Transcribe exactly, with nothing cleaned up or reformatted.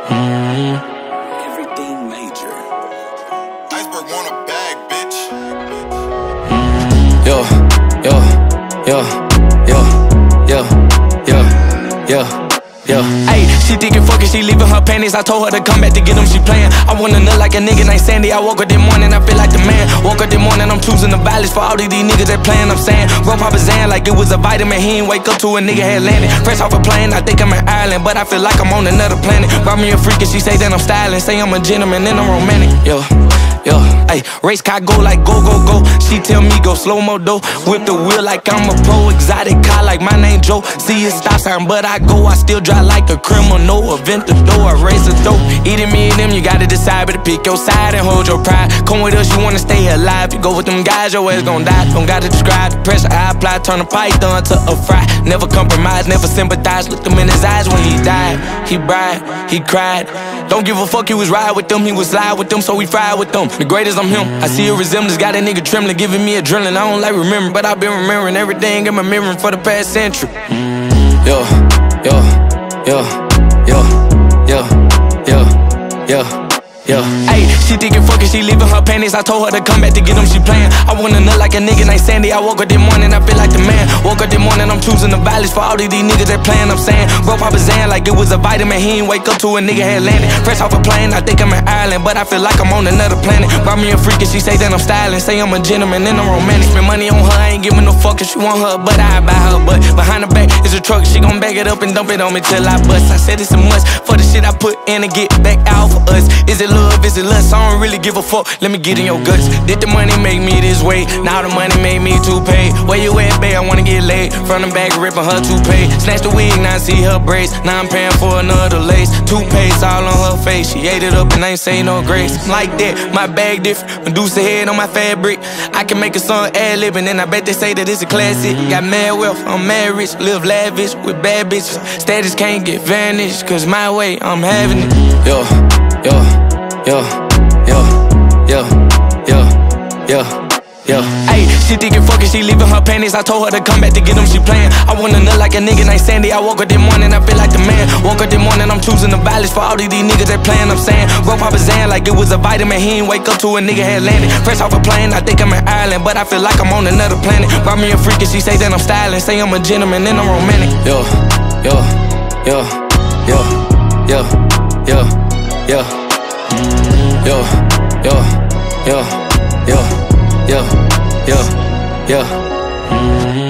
Mm-hmm. Everything major. Iceberg want a bag, bitch. Mm-hmm. Yo, yo, yo, yo, yo, yo, yo, yo. Ayy, she thinking fucking, she leaving her panties. I told her to come back to get them, she playing. I wanna nut like a nigga named Sandy. I woke up this morning, I feel like the man. Woke up this morning, I'm choosing the violence for all of these niggas that playing. I'm saying, bro, Papa Zan like it was a vitamin. He ain't wake up to a nigga had landed. Fresh off a plane, I think I'm in Ireland, but I feel like I'm on another planet. Brought me a freak and she say that I'm styling. Say I'm a gentleman and I'm romantic. Yo, yo, ayy, race car go like go, go, go. She tell me go slow-mo though. Whip the wheel like I'm a pro. Exotic car like my name Joe. See a stop sign, but I go. I still drive like a criminal. Event the door, I raise the dope. Eating me and them, you gotta decide, but pick your side and hold your pride. Come with us, you wanna stay alive. You go with them guys, your ass gon' die. Don't gotta describe the pressure I apply. Turn a python to a fry. Never compromise, never sympathize. Looked him in his eyes when he died. He cried, he cried. Don't give a fuck, he was ride with them. He was slide with them, so we fried with them. The greatest, I'm him. I see a resemblance, got a nigga trembling, giving me adrenaline. I don't like remembering, but I've been remembering everything in my memory for the past century. Mm-hmm. Yo, yo, yo, yo, yo, yo, yo, yo. Ayy, she thinking fucking, she leaving her panties. I told her to come back to get them, she playing. I wanna nut like a nigga named Sandy. I woke up this morning, I feel like the man. Woke up this morning, I'm choosing the violence for all of these niggas that playing. I'm saying, bro, Papa Zan like it was a vitamin. He ain't wake up to a nigga had landed. Fresh off a plane, I think I'm in Ireland, but I feel like I'm on another planet. Brought me a freak and she say that I'm styling. Say I'm a gentleman and I'm romantic. Spend money on her, I ain't giving no fuck if she want her, but I buy her. But behind the back is a truck, she gon' back it up and dump it on me till I bust. I said it's a must for the shit I put in to get back out for us. Is it love, is it lust? I don't really give a fuck, let me get in your guts. Did the money make me this way? Now the money made me too paid. Where you at, babe? I wanna get laid. Front and back ripping her toupee. Snatch the wig, now I see her braids. Now I'm paying for another lace. Toothpaste all on her face. She ate it up and I ain't say no grace. Like that, my bag different. Medusa head on my fabric. I can make a song ad-libbing and I bet they say that it's a classic. Got mad wealth, I'm mad rich. Live lavish with bad bitches. Status can't get vanished, cause my way, I'm having it. Yo, yo, yo, yo, yo, yo, yo, yo. Ayy, she thinking fucking, she leaving her panties. I told her to come back to get them, she playing. I wanna nut like a nigga named Sandy. I woke up this morning, I feel like the man. Woke up this morning, I'm choosing the violence for all of these niggas that playing. I'm saying, bro, Papa Zan like it was a vitamin. He ain't wake up to a nigga had landed. Fresh off a plane, I think I'm in Ireland, but I feel like I'm on another planet. Brought me a freak and she say that I'm styling. Say I'm a gentleman and I'm romantic. Yo, yo, yo, yo, yo, yo, yo, yo, yo, yo, yo, yo, yo, yo, yo.